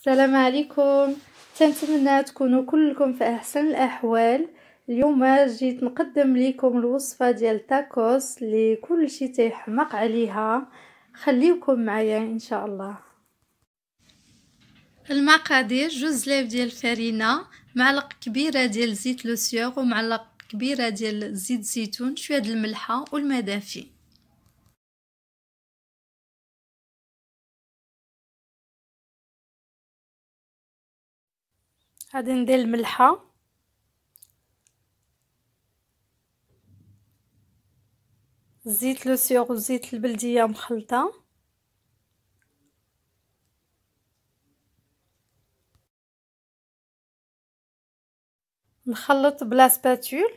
السلام عليكم. تنتمنى تكونوا كلكم في احسن الاحوال. اليوم جيت نقدم لكم الوصفه ديال تاكوس اللي كل شيء تيحمق عليها. خليكم معايا ان شاء الله. المقادير: جوز ليف ديال الفرينه، معلقه كبيره ديال زيت لو سيور، ومعلقه كبيره ديال زيت زيتون، شويه د الملحه والماء دافي. غادي ندير الملحه، زيت لو سيور وزيت البلديه مخلطه، نخلط بلا سباتول،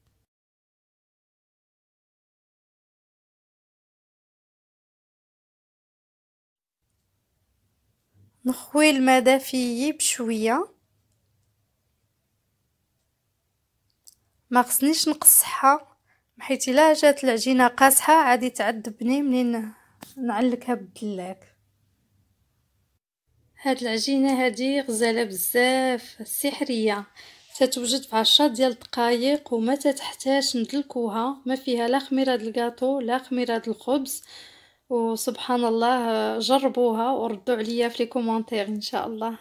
نخوي الماء دافي بشويه، ما خصنيش نقصحها حيت الا جات العجينه قاصحه عادي تعذبني منين نعلكها بالدلاك. هاد العجينه هادي غزاله بزاف، سحريه، تتوجد في 10 ديال الدقائق وما تحتاج ندلكوها، ما فيها لا خميره د الكاطو لا خميره د الخبز. وسبحان الله، جربوها وردوا عليا في لي كومونتير ان شاء الله.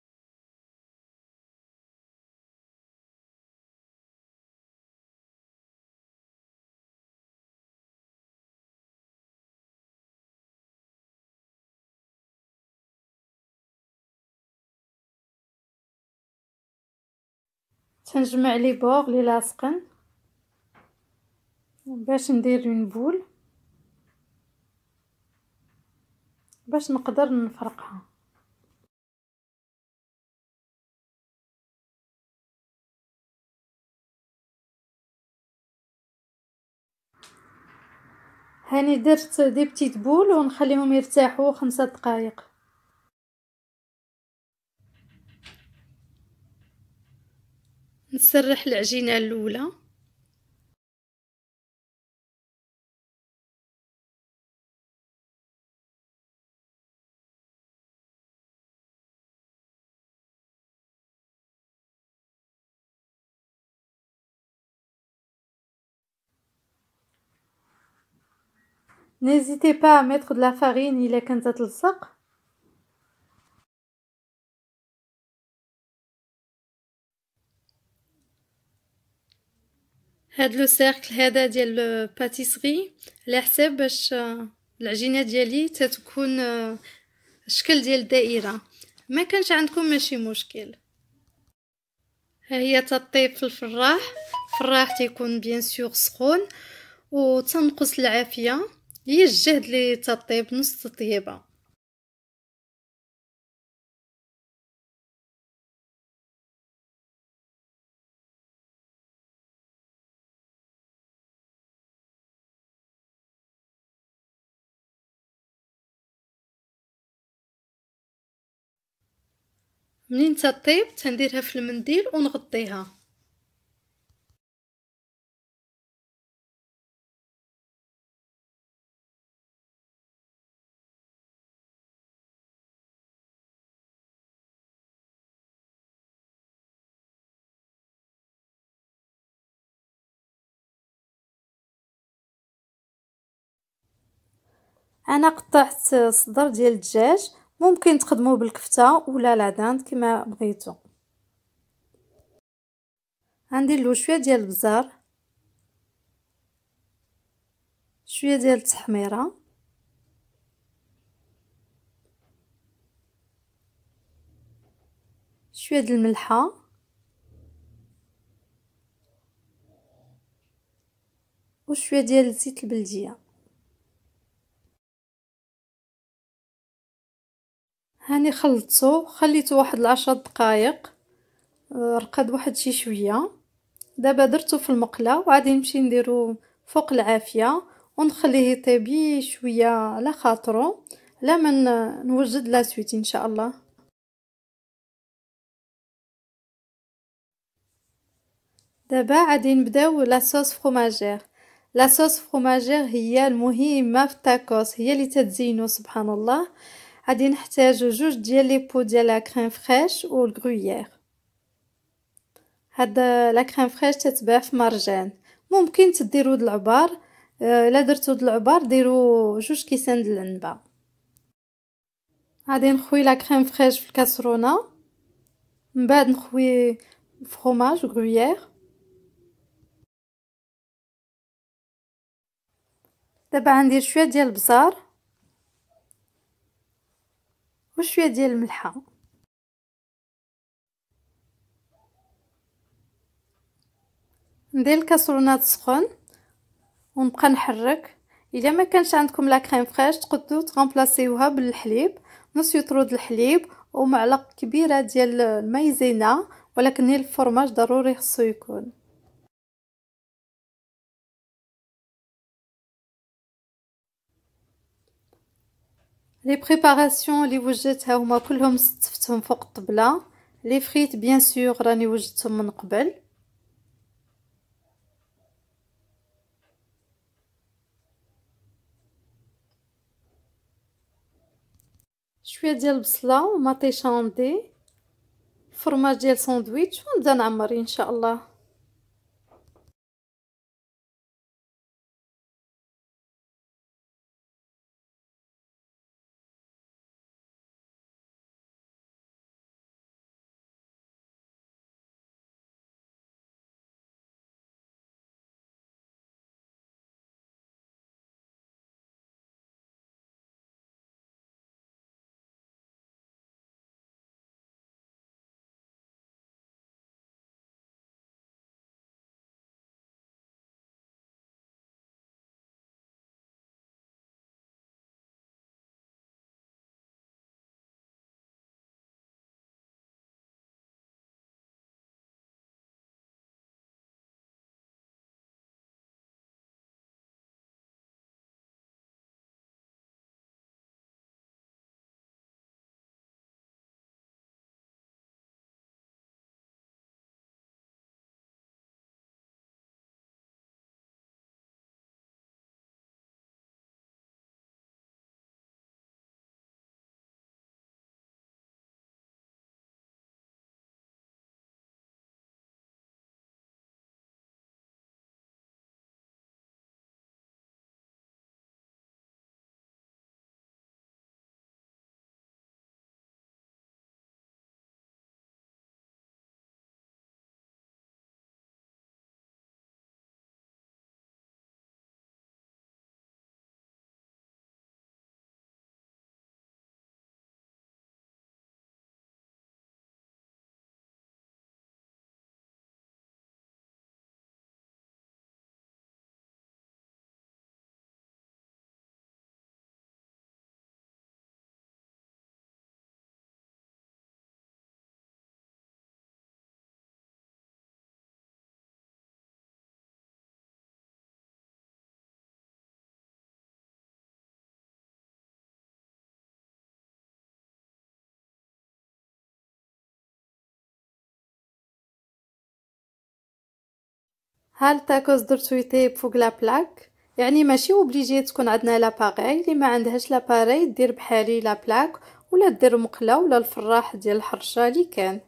تنجمع لي بوغ لي لاصقين باش ندير اون بول باش نقدر نفرقها. هاني درت دي بتيت بول ونخليهم يرتاحوا 5 دقائق. نسرح العجينه الاولى، n'hésitez pas à mettre de la farine الا كانت تلصق. هاد لو سيركل هذا ديال باتيسري على حساب باش العجينه ديالي تتكون شكل ديال الدائره. ما كانش عندكم ماشي مشكل. ها هي تطيب في الفراح. الفراح تيكون بيان سور سخون وتنقص العافيه، هي الجهد اللي تطيب نص تطيبه. منين تطيب تنديرها في المنديل ونغطيها. انا قطعت صدر ديال الدجاج، ممكن تخدموه بالكفته ولا لا داند كما بغيتو. غندير له شويه ديال البزار، شويه ديال التحميره، شويه ديال الملحه، وشويه ديال زيت البلديه. هاني خلطته خليته واحد 10 دقائق، رقد واحد شي شويه. دابا درته في المقله وغادي نمشي نديرو فوق العافيه ونخليه يطيب شويه على خاطرو لما نوجد لا سويت ان شاء الله. دابا غادي نبداو لاصوص فروماجير. لاصوص فروماجير هي المهمه في التاكوس، هي اللي تتزينو سبحان الله. غادي نحتاجو جوج ديال لي بو ديال لا كريم فريش و الغرويير. هاد لا كريم فريش تتباع في مرجان، ممكن تديروا د العبار. الا درتو د العبار ديروا جوج كيسان د العنبه. غادي نخوي لا كريم فريش في الكاسرونه، من بعد نخوي فرomاج غرويير. دابا غندير شويه ديال البزار وشويه ديال الملحه. ندير الكاسرونه تسخن ونبقى نحرك. الا ما كانش عندكم لا كريم فريش تقدروا تغامبلاسيوها بالحليب، نص يطرو د الحليب ومعلقه كبيره ديال المايزينا، ولكن الفرماج ضروري خصو يكون. لي بريباراسيون اللي وجدتها هما كلهم استفتهم فوق الطبله. لي فريت بيان سور راني وجدتهم من قبل. شويه ديال البصله وماطيشاندي، فرماج ديال ساندويتش، ونبدا نعمر ان شاء الله. ها التاكوز درتو يطيب فوق لا بلاك، يعني ماشي اوبليجي تكون عندنا لاباغاي. اللي ما عندهاش لاباري دير بحالي لا بلاك، ولا دير مقله ولا الفراح ديال الحرشه اللي كان.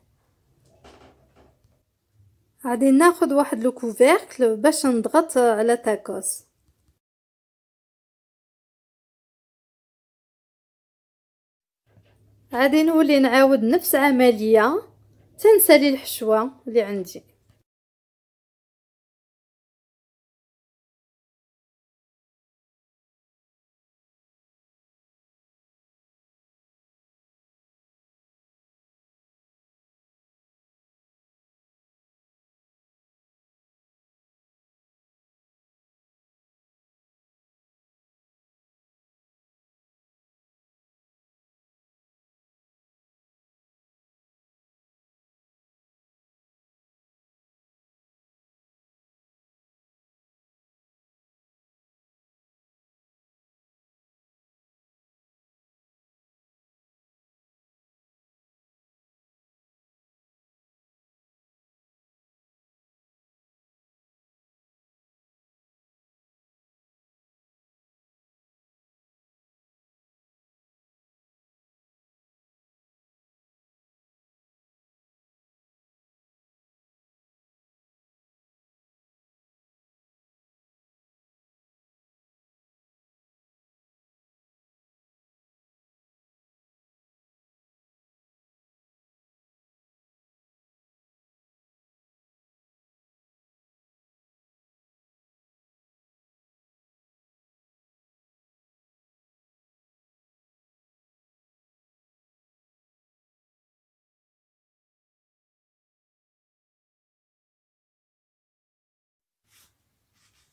غادي ناخذ واحد لو كوفيركل باش نضغط على تاكوز. غادي نولي نعاود نفس عمليه تنسالي الحشوه اللي عندي.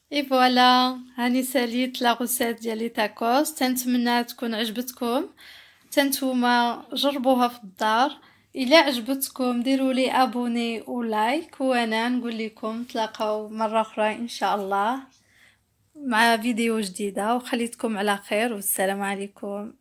اي فوالا، هاني ساليت لا غوسيت ديال لي تاكوس، تنتمنى تكون عجبتكم. تنتوما جربوها في الدار. الا عجبتكم ديروا لي ابوني ولايك، وانا نقول لكم تلاقاو مره اخرى ان شاء الله مع فيديو جديده، وخليتكم على خير والسلام عليكم.